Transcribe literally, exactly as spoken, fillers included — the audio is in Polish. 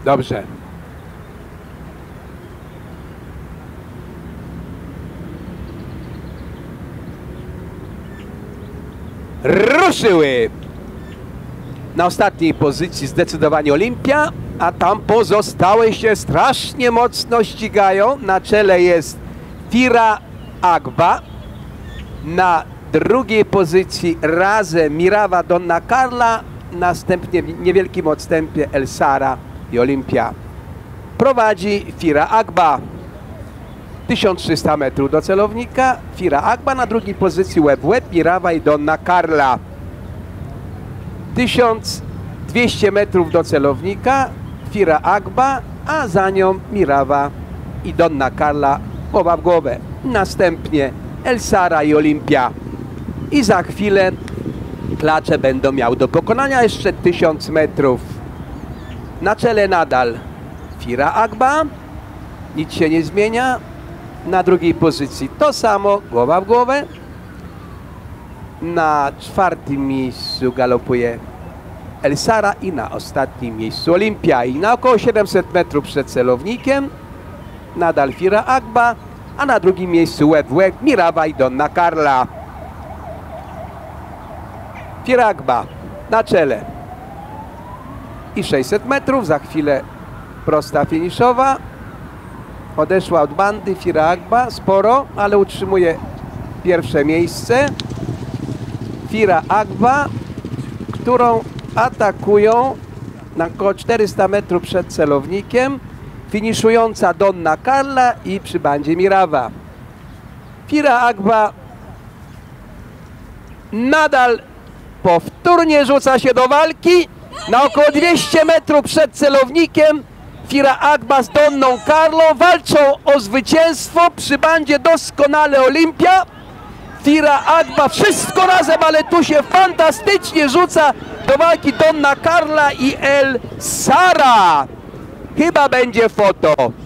Dobrze. Ruszyły! Na ostatniej pozycji zdecydowanie Olimpia, a tam pozostałe się strasznie mocno ścigają. Na czele jest Fira Agba. Na drugiej pozycji razem Mirawa Donna Carla. Następnie w niewielkim odstępie El Sara i Olimpia. Prowadzi Fira Agba. tysiąc trzysta metrów do celownika. Fira Agba na drugiej pozycji łeb w łeb Mirawa i Donna Carla. tysiąc dwieście metrów do celownika. Fira Agba, a za nią Mirawa i Donna Carla głowa w głowę. Następnie El Sara i Olimpia. I za chwilę klacze będą miały do pokonania jeszcze tysiąc metrów. Na czele nadal Fira Agba. Nic się nie zmienia. Na drugiej pozycji to samo, głowa w głowę. Na czwartym miejscu galopuje El Sara i na ostatnim miejscu Olimpia. I na około siedemset metrów przed celownikiem nadal Fira Agba, a na drugim miejscu łeb w łeb Mirawa i Donna Carla. Fira Agba na czele. I sześćset metrów, za chwilę prosta finiszowa. Odeszła od bandy Fira Agba sporo, ale utrzymuje pierwsze miejsce. Fira Agba, którą atakują na około czterysta metrów przed celownikiem finiszująca Donna Carla i przy bandzie Mirawa. Fira Agba nadal powtórnie rzuca się do walki. Na około dwieście metrów przed celownikiem Fira Agba z Donną Carlą walczą o zwycięstwo. Przy bandzie doskonale Olimpia. Fira Agba wszystko razem, ale tu się fantastycznie rzuca do walki Donna Carla i El Sara. Chyba będzie foto.